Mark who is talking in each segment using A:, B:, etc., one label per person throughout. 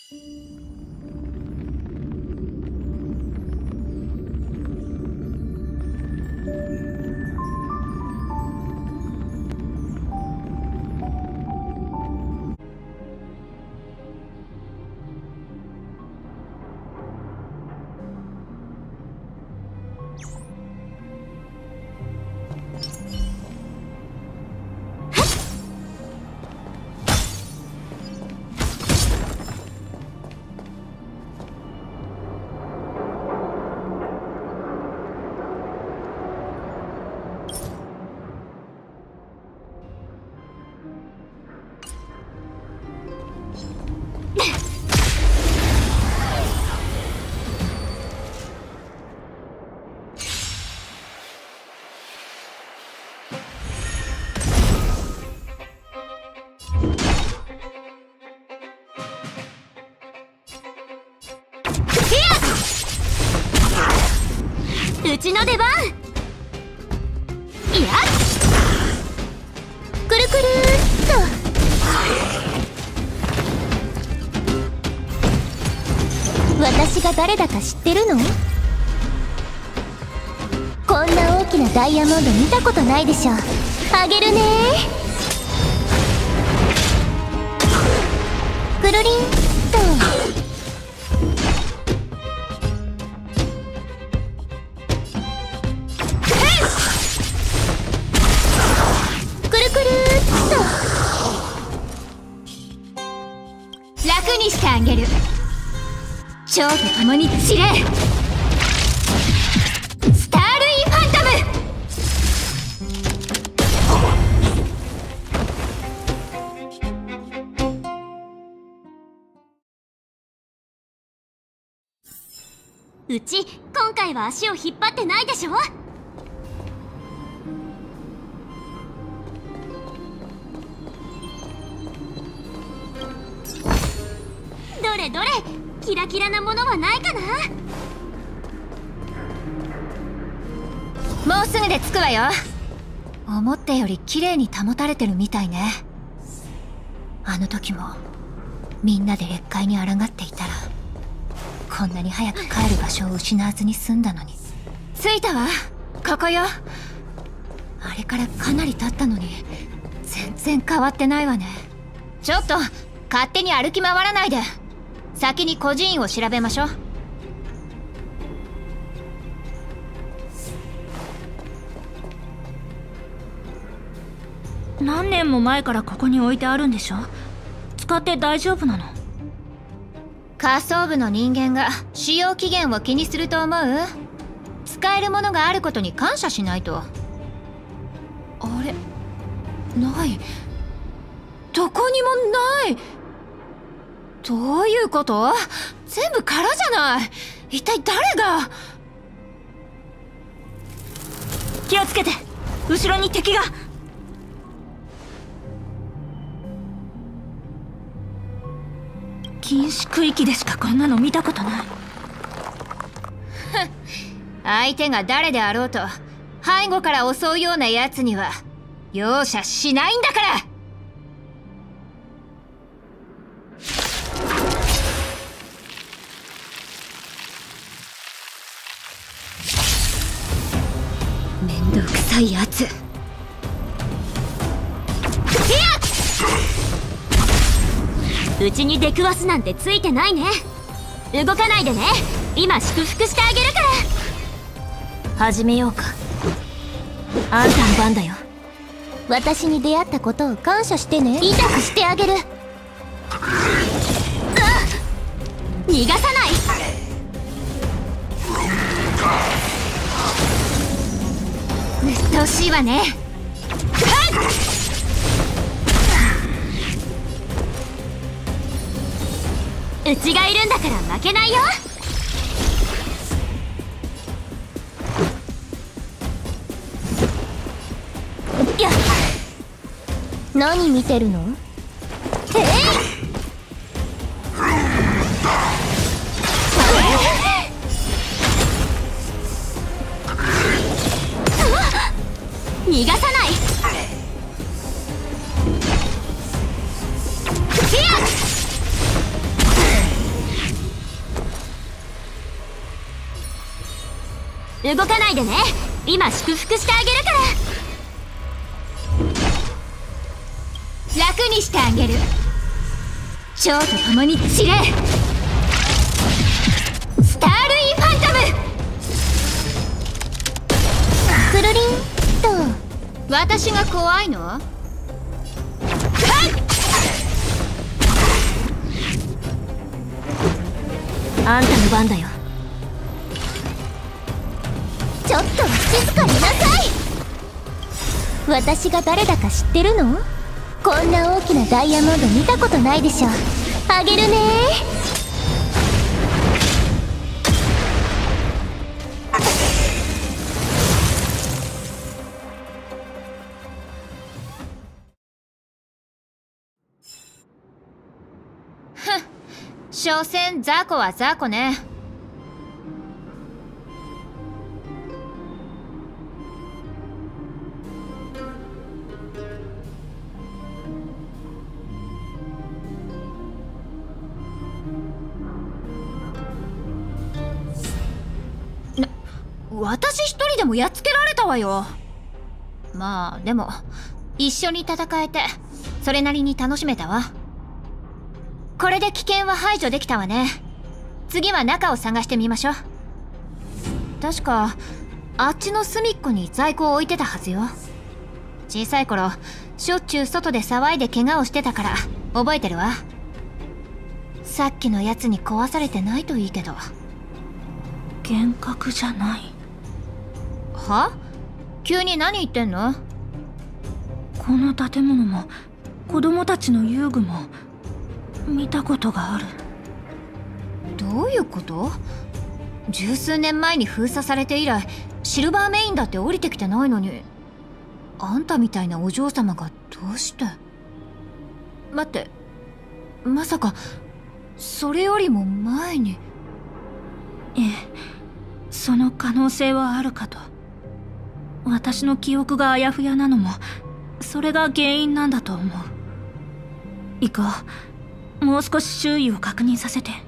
A: うちの出番。いや、くるくるっと。私が誰だか知ってるの？こんな大きなダイヤモンド見たことないでしょ。あげるねー。くるりんと。楽にしてあげる。蝶と共に散れ。スタールインファントム。うち今回は足を引っ張ってないでしょ。どれどれ、キラキラなものはないかな。
B: もうすぐで着くわよ。思ったより綺麗に保たれてるみたいね。あの時もみんなで劣界に抗っていたらこんなに早く帰る場所を失わずに済んだのに。着いたわ、ここよ。あれからかなり経ったのに全然変わってないわね。ちょっと勝手に歩き回らないで。先に孤児院を調べましょう。
C: 何年も前からここに置いてあるんでしょ。使って大丈夫なの？
B: 下層部の人間が使用期限を気にすると思う？使えるものがあることに感謝しないと。あれ、ない。どこにもない。どういうこと？全部空じゃない。一体誰が？
C: 気をつけて、後ろに敵が。禁止区域でしかこんなの見たことない。
B: 相手が誰であろうと背後から襲うような奴には容赦しないんだから。めんどくさいやつ。
A: うちに出くわすなんてついてないね。動かないでね。今祝福してあげるから。
C: 始めようか。あんたの番だよ。
A: 私に出会ったことを感謝してね。痛くしてあげる。逃がさない。
B: うっとうしいわね。
A: うちがいるんだから負けないよ。やっ、何見てるの？逃がさない。 動かないでね。今祝福してあげるから。
B: 楽にしてあげる。蝶と共に散れ。スタールインファントム。くるりんと。私が怖いの？
A: あんたの番だよ。
B: ちょっとは静かになさい。私が誰だか知ってるの？こんな大きなダイヤモンド見たことないでしょ。あげるね。ふん、所詮雑魚は雑魚ね。私一人でもやっつけられたわよ。まあでも一緒に戦えてそれなりに楽しめたわ。これで危険は排除できたわね。次は中を探してみましょう。確かあっちの隅っこに在庫を置いてたはずよ。小さい頃しょっちゅう外で騒いで怪我をしてたから覚えてるわ。さっきのやつに壊されてないといいけど。
C: 幻覚じゃない。
B: は？急に何言ってんの？
C: この建物も子供たちの遊具も見たことがある。
B: どういうこと？十数年前に封鎖されて以来シルバーメインだって降りてきてないのに、あんたみたいなお嬢様がどうして？待って、まさかそれよりも前に？
C: ええ、その可能性はあるかと。私の記憶があやふやなのもそれが原因なんだと思う。行こう。もう少し周囲を確認させて。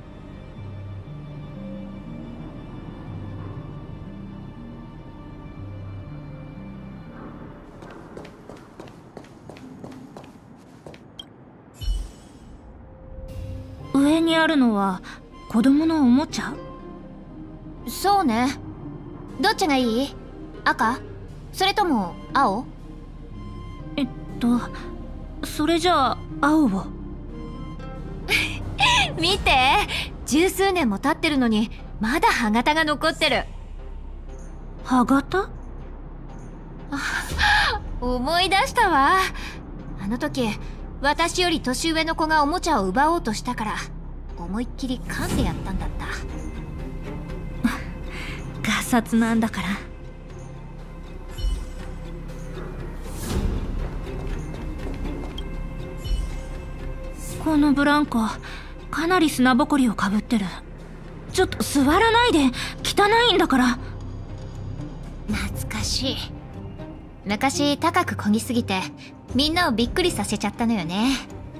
C: 上にあるのは子供のおもちゃ？
B: そうね。どっちがいい？赤？それとも青？
C: それじゃあ青を。
B: 見て、十数年も経ってるのにまだ歯型が残ってる。
C: 歯型？
B: 思い出したわ。あの時私より年上の子がおもちゃを奪おうとしたから思いっきり噛んでやったんだった。
C: ガサツなんだから。このブランコかなり砂ぼこりをかぶってる。ちょっと座らないで、汚いんだから。
B: 懐かしい。昔高く漕ぎすぎてみんなをびっくりさせちゃったのよね。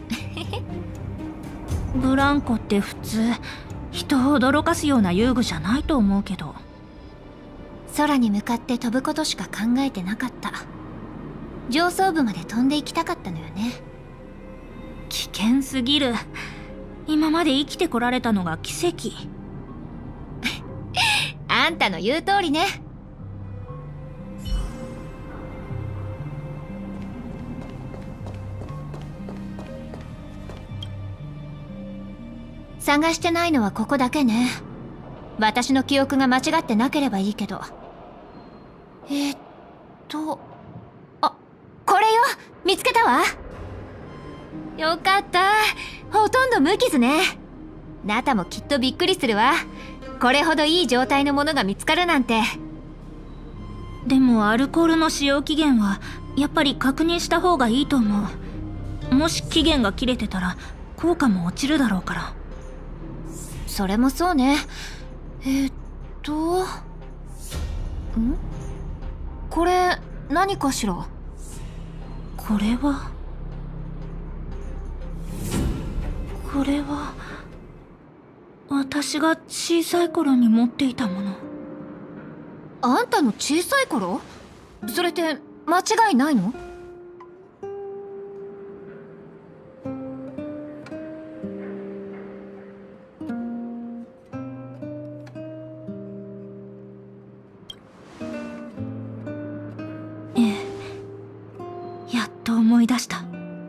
C: ブランコって普通人を驚かすような遊具じゃないと思うけど。
B: 空に向かって飛ぶことしか考えてなかった。上層部まで飛んでいきたかったのよね。
C: 危険すぎる。今まで生きてこられたのが奇跡。
B: あんたの言う通りね。探してないのはここだけね。私の記憶が間違ってなければいいけど。あ、これよ。見つけたわ。よかった。ほとんど無傷ね。ナタもきっとびっくりするわ。これほどいい状態のものが見つかるなんて。
C: でもアルコールの使用期限はやっぱり確認した方がいいと思う。もし期限が切れてたら効果も落ちるだろうから。
B: それもそうね。これ何かしら？
C: これは私が小さい頃に持っていたもの。
B: あんたの小さい頃？それって間違いないの？
C: やっと思い出した。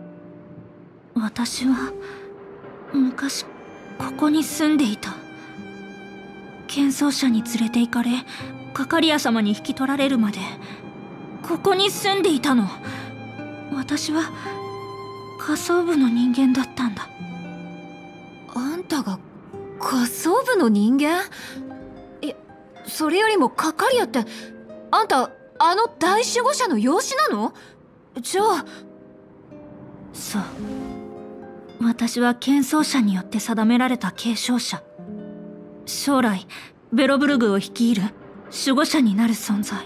C: 私は昔ここに住んでいた。喧騒者に連れて行かれ、カカリア様に引き取られるまでここに住んでいたの。私は下層部の人間だったんだ。
B: あんたが下層部の人間？それよりもカカリアって、あんたあの大守護者の養子なの？じゃあ。
C: そう。私は喧騒者によって定められた継承者。将来ベロブルグを率いる守護者になる存在。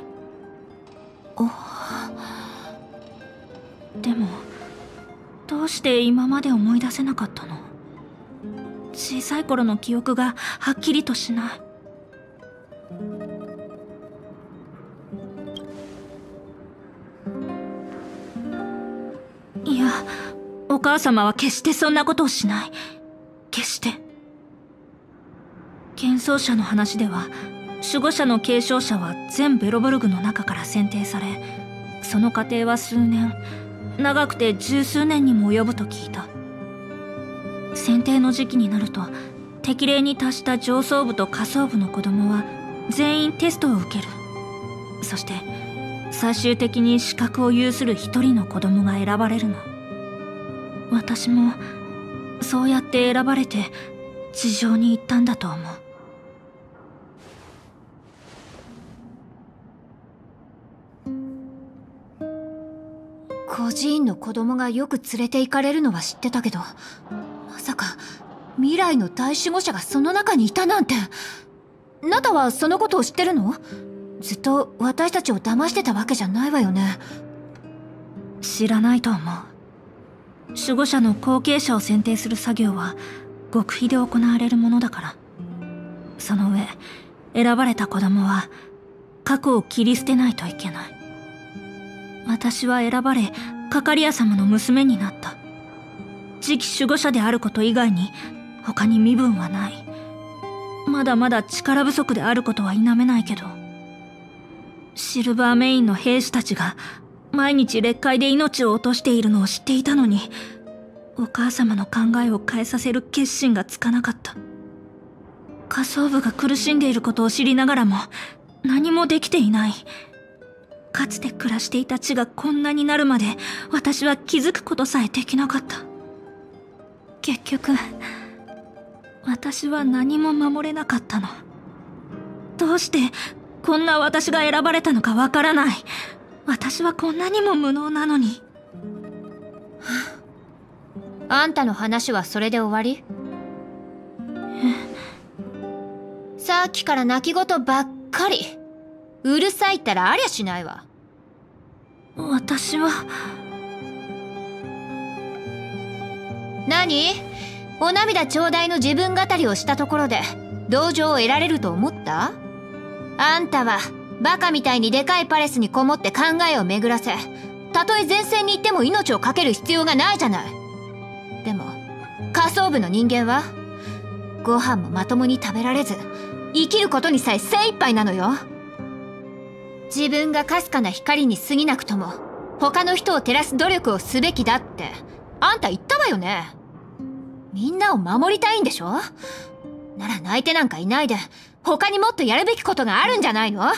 C: でもどうして今まで思い出せなかったの？小さい頃の記憶がはっきりとしない。いや、お母様は決してそんなことをしない。決して。喧騒者の話では、守護者の継承者は全ベロブルグの中から選定され、その過程は数年、長くて十数年にも及ぶと聞いた。選定の時期になると、適齢に達した上層部と下層部の子供は全員テストを受ける。そして最終的に資格を有する一人の子供が選ばれるの。私もそうやって選ばれて地上に行ったんだと思う。
B: 孤児院の子供がよく連れて行かれるのは知ってたけど、まさか未来の大守護者がその中にいたなんて。ナタはそのことを知ってるの？ずっと私たちを騙してたわけじゃないわよね。
C: 知らないと思う。守護者の後継者を選定する作業は極秘で行われるものだから。その上、選ばれた子供は過去を切り捨てないといけない。私は選ばれ、カカリア様の娘になった。次期守護者であること以外に他に身分はない。まだまだ力不足であることは否めないけど、シルバーメインの兵士たちが毎日劣界で命を落としているのを知っていたのに、お母様の考えを変えさせる決心がつかなかった。下層部が苦しんでいることを知りながらも何もできていない。かつて暮らしていた地がこんなになるまで私は気づくことさえできなかった。結局私は何も守れなかったの。どうしてこんな私が選ばれたのかわからない。私はこんなにも無能なのに。
B: あんたの話はそれで終わり？さっきから泣き言ばっかり。うるさいったらありゃしないわ。
C: 私は。
B: 何？お涙ちょうだいの自分語りをしたところで同情を得られると思った？あんたはバカみたいにでかいパレスにこもって考えを巡らせ、たとえ前線に行っても命を懸ける必要がないじゃない。でも下層部の人間はご飯もまともに食べられず、生きることにさえ精一杯なのよ。自分がかすかな光に過ぎなくとも他の人を照らす努力をすべきだってあんた言ったわよね。みんなを守りたいんでしょ？なら泣いてなんかいないで他にもっとやるべきことがあるんじゃないの？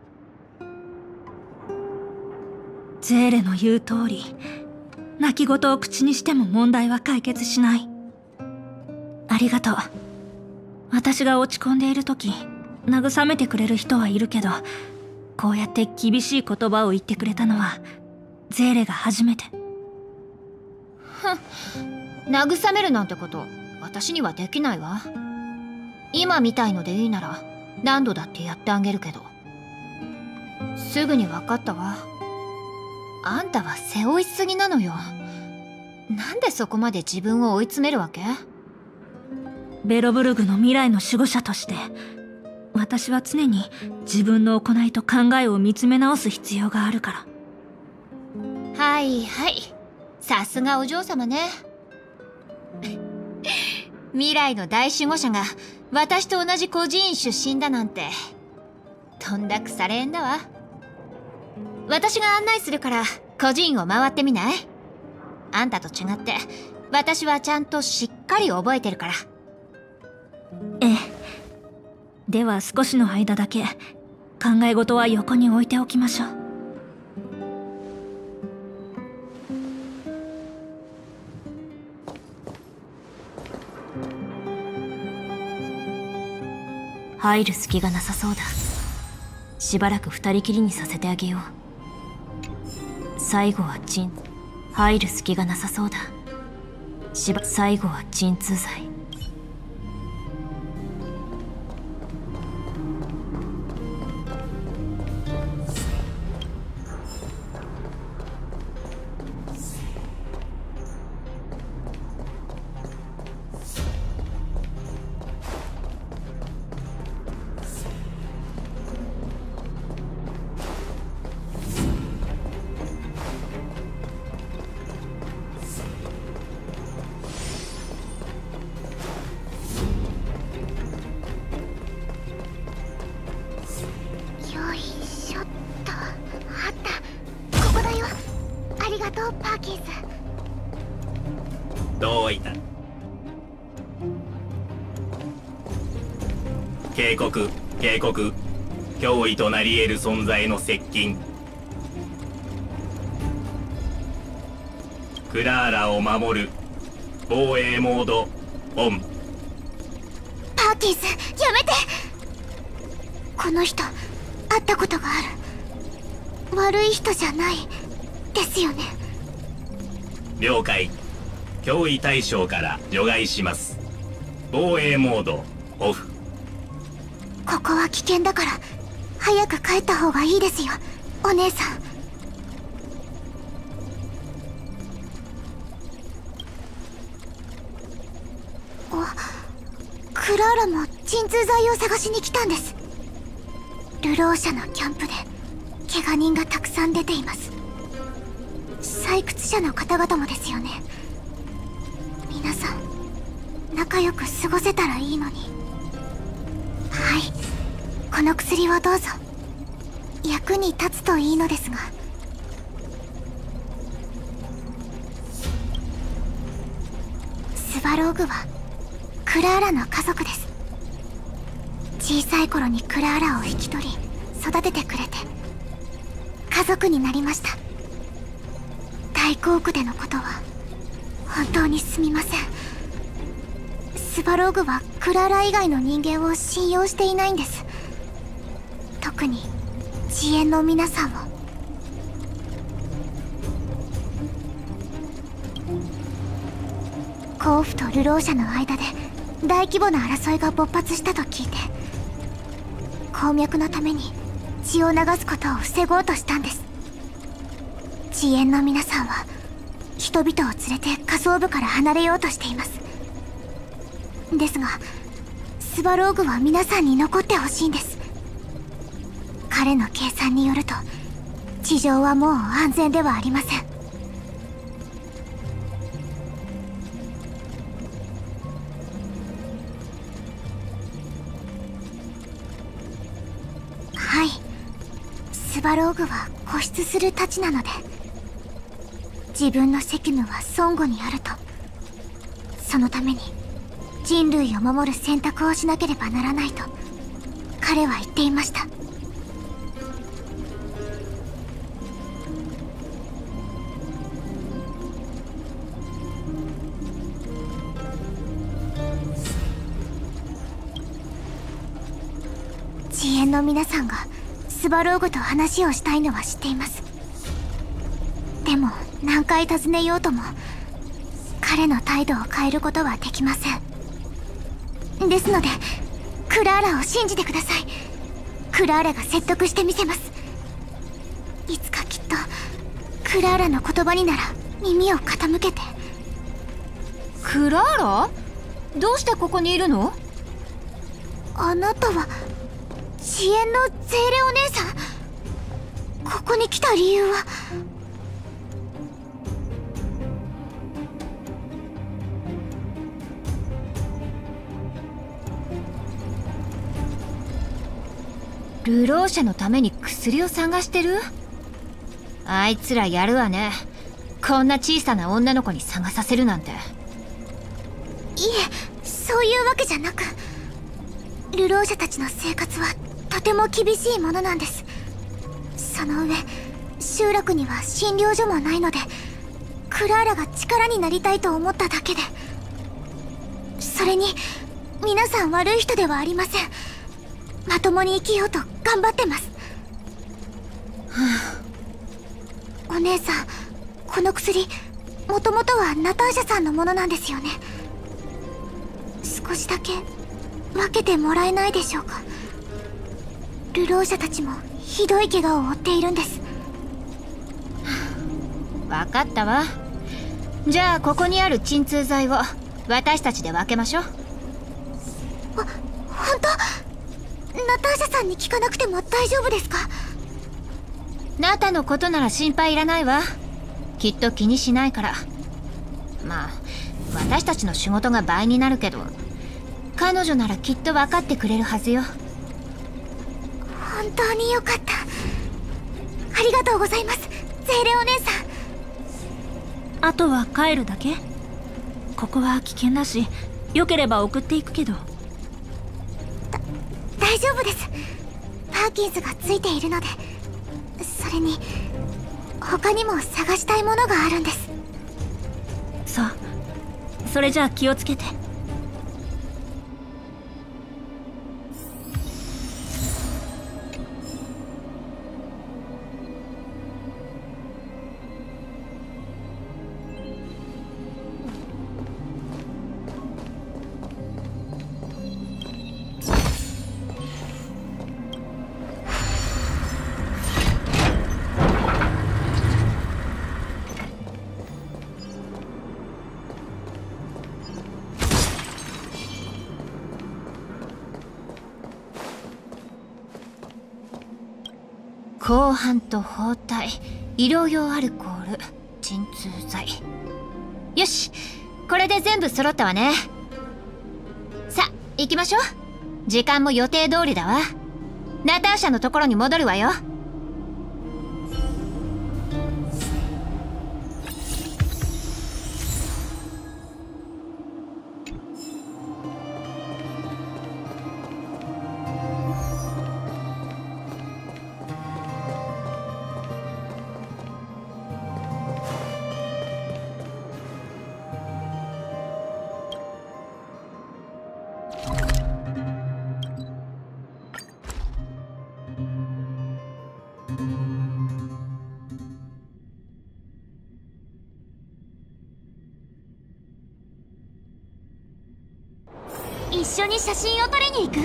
C: ゼーレの言う通り、泣き言を口にしても問題は解決しない。ありがとう。私が落ち込んでいる時、慰めてくれる人はいるけど、こうやって厳しい言葉を言ってくれたのはゼーレが初めて。
B: 慰めるなんてこと私にはできないわ。今みたいのでいいなら何度だってやってあげるけど。すぐに分かったわ。あんたは背負いすぎなのよ。なんでそこまで自分を追い詰めるわけ？
C: ベロブルグの未来の守護者として、 私は常に自分の行いと考えを見つめ直す必要があるから。
B: はいはい、さすがお嬢様ね。未来の大守護者が私と同じ孤児院出身だなんてとんだ腐れ縁だわ。私が案内するから孤児院を回ってみない？あんたと違って私はちゃんとしっかり覚えてるから。
C: ええ。では少しの間だけ考え事は横に置いておきましょう。
A: 入る隙がなさそうだ。しばらく二人きりにさせてあげよう。最後は入る隙がなさそうだ。最後は鎮痛剤。
D: どういた？警告、警告。脅威となり得る存在の接近。クラーラを守る。防衛モードオン。
E: パーキンス、やめて。この人会ったことがある。悪い人じゃないですよね。
D: 了解。脅威対象から除外します。防衛モードオフ。
E: ここは危険だから早く帰った方がいいですよ、お姉さん。クラーラも鎮痛剤を探しに来たんです。流浪者のキャンプで怪我人がたくさん出ています。採掘者の方々もですよね。皆さん仲良く過ごせたらいいのに。はい、この薬をどうぞ。役に立つといいのですが。スバローグはクラーラの家族です。小さい頃にクラーラを引き取り育ててくれて家族になりました。大航空でのことは本当にすみません。スバローグはクラーラ以外の人間を信用していないんです。特に遅延の皆さんを。甲府と流浪者の間で大規模な争いが勃発したと聞いて、鉱脈のために血を流すことを防ごうとしたんです。遅延の皆さんは人々を連れて下層部から離れようとしています。ですがスバローグは皆さんに残ってほしいんです。彼の計算によると地上はもう安全ではありません。はい、スバローグは固執するたちなので、自分の責務は孫悟にあると。そのために人類を守る選択をしなければならないと彼は言っていました。遅延の皆さんがスバローグと話をしたいのは知っています。でも何回尋ねようとも彼の態度を変えることはできません。ですのでクラーラを信じてください。クラーラが説得してみせます。いつかきっとクラーラの言葉になら耳を傾けて。
B: クラーラ？どうしてここにいるの？
E: あなたは遅延のゼーレお姉さん、ここに来た理由は？
B: 流浪者のために薬を探してる？あいつらやるわね。こんな小さな女の子に探させるなんて。
E: いえ、そういうわけじゃなく、流浪者たちの生活はとても厳しいものなんです。その上、集落には診療所もないので、クラーラが力になりたいと思っただけで。それに皆さん悪い人ではありません。まともに生きようと頑張ってます。お姉さん、この薬もともとはナターシャさんのものなんですよね。少しだけ分けてもらえないでしょうか。流浪者たちもひどい怪我を負っているんです。
B: 分かったわ。じゃあここにある鎮痛剤を私たちで分けましょう。
E: 本当？ナターシャさんに聞かなくても大丈夫ですか？
B: ナタのことなら心配いらないわ。きっと気にしないから。まあ私たちの仕事が倍になるけど、彼女ならきっと分かってくれるはずよ。
E: 本当によかった。ありがとうございます、ゼーレお姉さん。
C: あとは帰るだけ？ここは危険だし、よければ送っていくけど。
E: 大丈夫です。パーキンスがついているので。それに他にも探したいものがあるんです。
C: そう、それじゃあ気をつけて。
B: 鋼板と包帯、医療用アルコール、鎮痛剤。よし、これで全部揃ったわね。さあ行きましょう。時間も予定通りだわ。ナターシャのところに戻るわよ。
A: 一緒に写真を撮りに行く？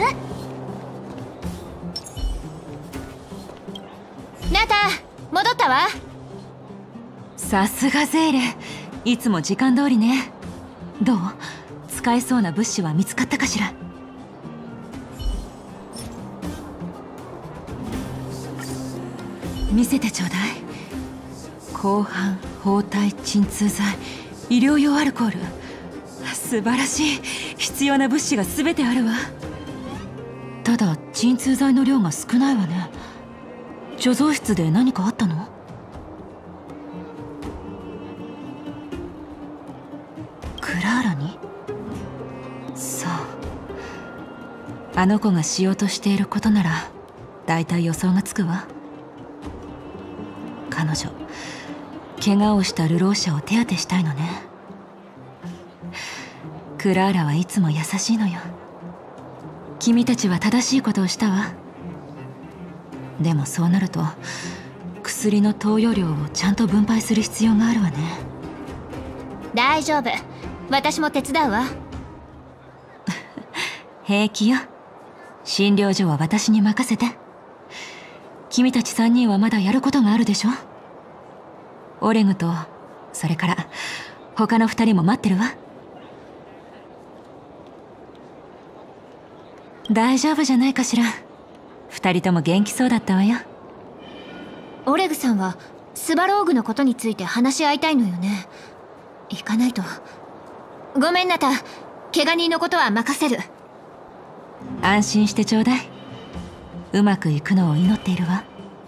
B: ナタ、戻ったわ。
F: さすがゼーレ、いつも時間通りね。どう？使えそうな物資は見つかったかしら？見せてちょうだい。鋼板、包帯、鎮痛剤、医療用アルコール。素晴らしい。必要な物資が全てあるわ。ただ鎮痛剤の量が少ないわね。貯蔵室で何かあったの？クラーラに？そう、あの子がしようとしていることならだいたい予想がつくわ。彼女、怪我をした流浪者を手当てしたいのね。クラーラはいつも優しいのよ。君たちは正しいことをしたわ。でもそうなると薬の投与量をちゃんと分配する必要があるわね。
B: 大丈夫、私も手伝うわ。
F: 平気よ。診療所は私に任せて。君たち3人はまだやることがあるでしょ。オレグとそれから他の2人も待ってるわ。大丈夫じゃないかしら。 2人とも元気そうだったわよ。
B: オレグさんはスバローグのことについて話し合いたいのよね。行かないと。ごめんナタ、怪我人のことは任せる。
F: 安心してちょうだい。うまくいくのを祈っているわ。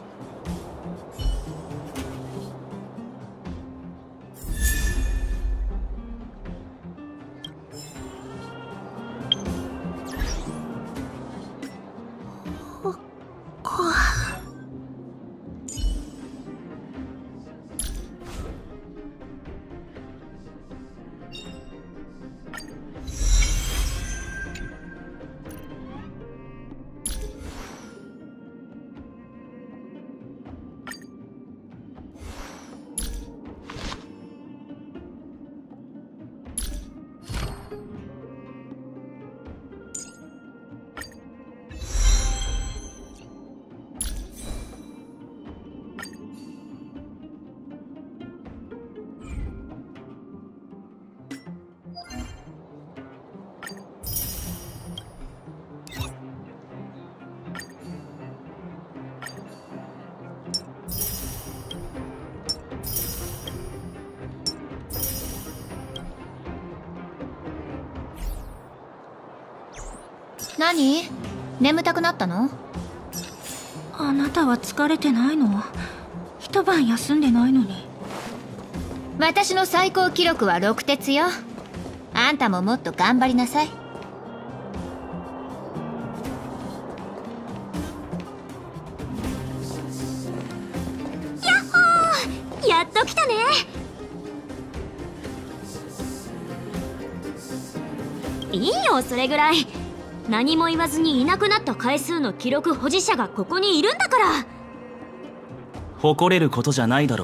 B: 何？眠たくなったの？
C: あなたは疲れてないの？一晩休んでないのに。
B: 私の最高記録は6鉄よ。あんたももっと頑張りなさい。
A: やっほー、やっと来たね。いいよ、それぐらい。何も言わずにいなくなった回数の記録保持者がここにいるんだから。
G: 誇れることじゃないだろ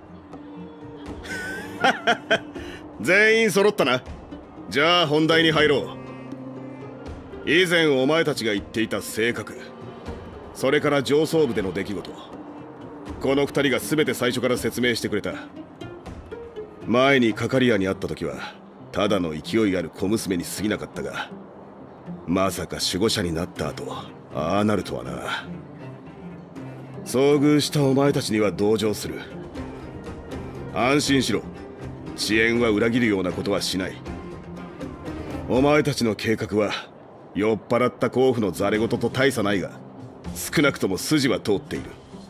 H: う。全員揃ったな。じゃあ本題に入ろう。以前お前たちが言っていた性格、それから上層部での出来事、この2人が全て最初から説明してくれた。前にカカリアに会った時はただの勢いある小娘に過ぎなかったが、まさか守護者になった後ああなるとはな。遭遇したお前たちには同情する。安心しろ。遅延は裏切るようなことはしない。お前たちの計画は酔っ払った甲府のザレ言と大差ないが、少なくとも筋は通っている。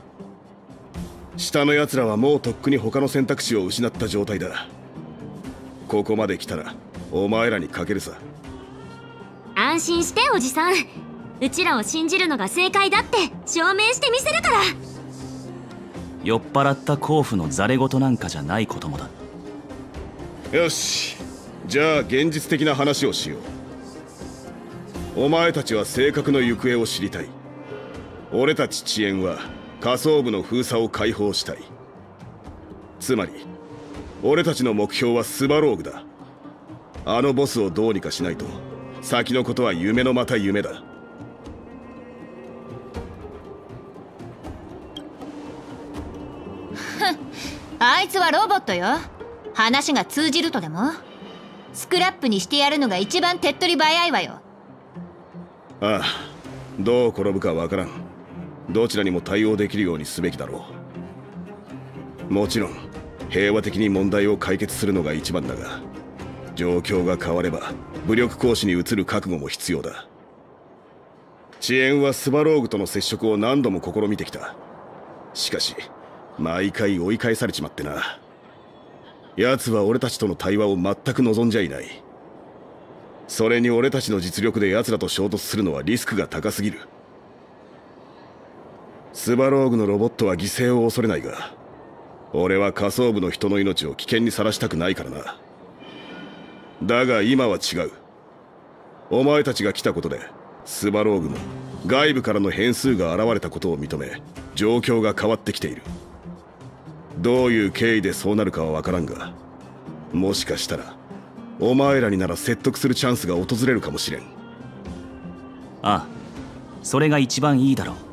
H: 下の奴らはもうとっくに他の選択肢を失った状態だ。ここまで来たらお前らにかけるさ。
A: 安心しておじさん。うちらを信じるのが正解だって証明してみせるから。
G: 酔っ払った甲府のザレ言なんかじゃないこともだ。
H: よし、じゃあ現実的な話をしよう。お前たちは正確の行方を知りたい。俺たち遅延は下層部の封鎖を解放したい。つまり俺たちの目標はスバローグだ。あのボスをどうにかしないと先のことは夢のまた夢だ。
B: あいつはロボットよ。話が通じるとでも？スクラップにしてやるのが一番手っ取り早いわよ。
H: ああ、どう転ぶかわからん。どちらにも対応できるようにすべきだろう。もちろん平和的に問題を解決するのが一番だが、状況が変われば武力行使に移る覚悟も必要だ。遅延はスバローグとの接触を何度も試みてきた。しかし毎回追い返されちまってな。奴は俺たちとの対話を全く望んじゃいない。それに俺たちの実力で奴らと衝突するのはリスクが高すぎる。スバローグのロボットは犠牲を恐れないが、俺は下層部の人の命を危険にさらしたくないからな。だが今は違う。お前たちが来たことでスバローグも外部からの変数が現れたことを認め、状況が変わってきている。どういう経緯でそうなるかは分からんが、もしかしたらお前らになら説得するチャンスが訪れるかもしれん。
G: ああ、それが一番いいだろう。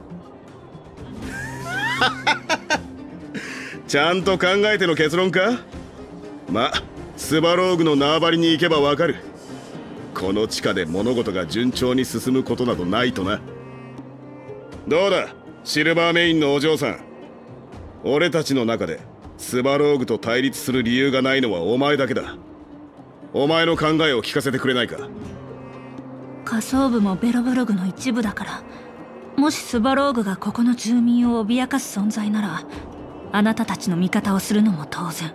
H: ちゃんと考えての結論か？ま、スバローグの縄張りに行けばわかる。この地下で物事が順調に進むことなどないとな。 どうだシルバーメインのお嬢さん。俺たちの中でスバローグと対立する理由がないのはお前だけだ。お前の考えを聞かせてくれないか。
C: 下層部もベロブルグの一部だから、もしスバローグがここの住民を脅かす存在なら、あなたたちの味方をするのも当然。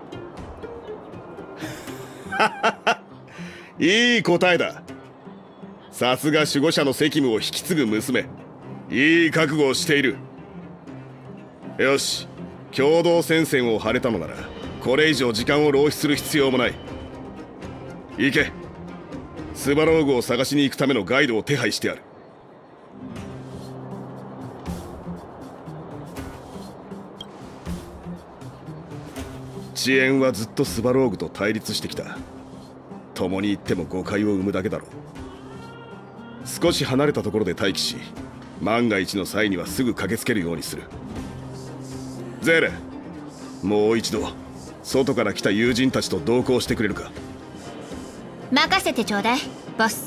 H: いい答えだ。さすが守護者の責務を引き継ぐ娘。いい覚悟をしている。よし、共同戦線を張れたのならこれ以上時間を浪費する必要もない。行け。スバローグを探しに行くためのガイドを手配してある。遅延はずっとスバローグと対立してきた。共に行っても誤解を生むだけだろう。少し離れたところで待機し、万が一の際にはすぐ駆けつけるようにする。ゼーレ、もう一度外から来た友人たちと同行してくれるか。
B: 任せてちょうだいボス。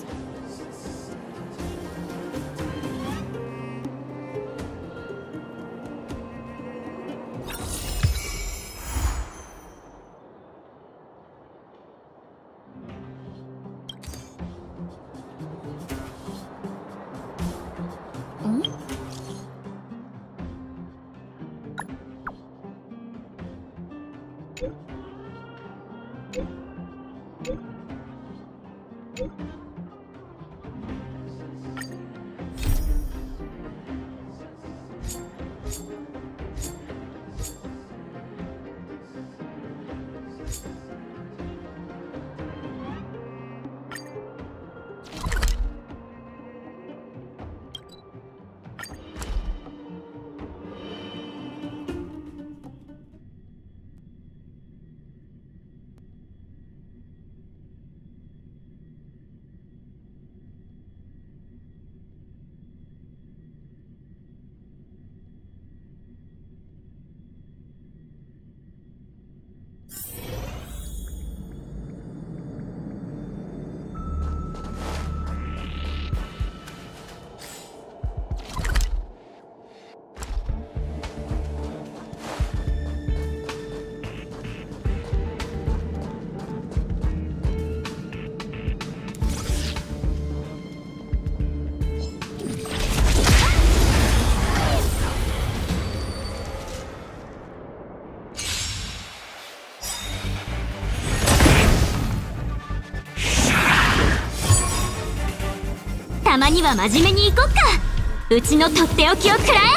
A: たまには真面目に行こっか。うちのとっておきを食らえ。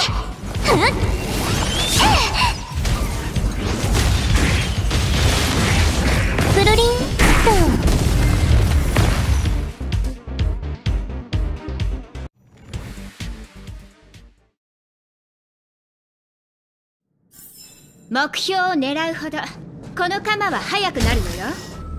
E: くるりんと。
B: 目標を狙うほどこの鎌は速くなるのよ。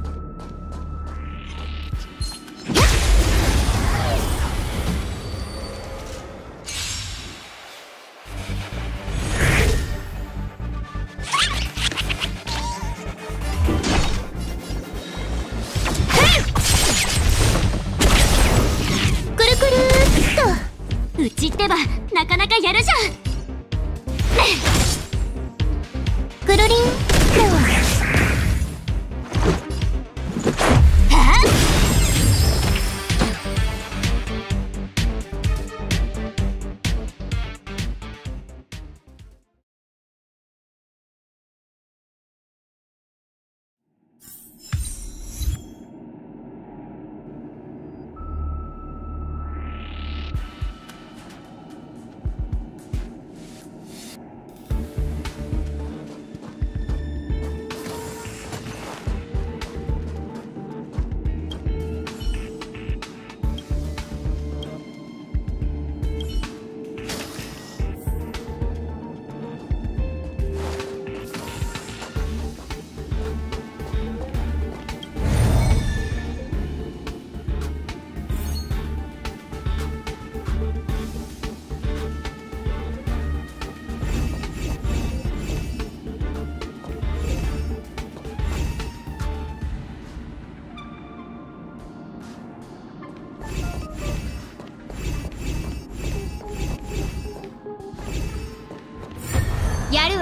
A: くるくるっと。うちってばなかなかやるじゃん。
E: くるりんと。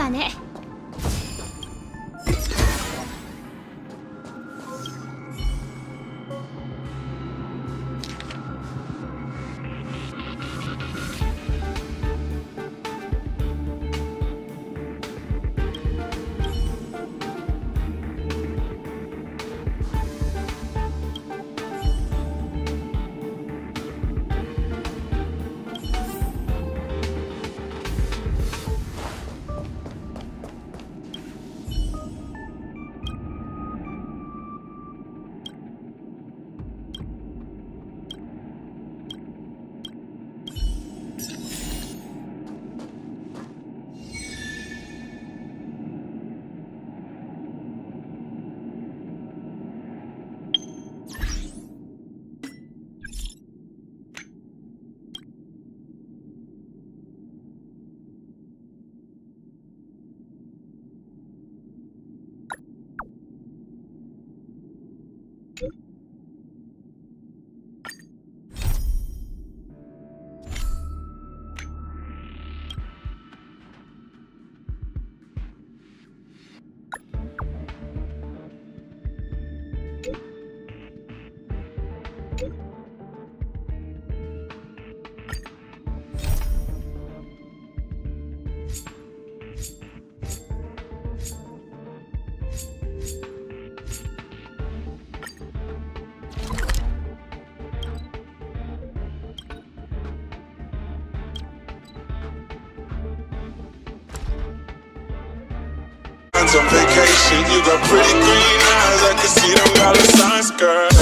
A: わね。
I: On vacation, you got pretty green eyes, I can see them dollar signs, girl.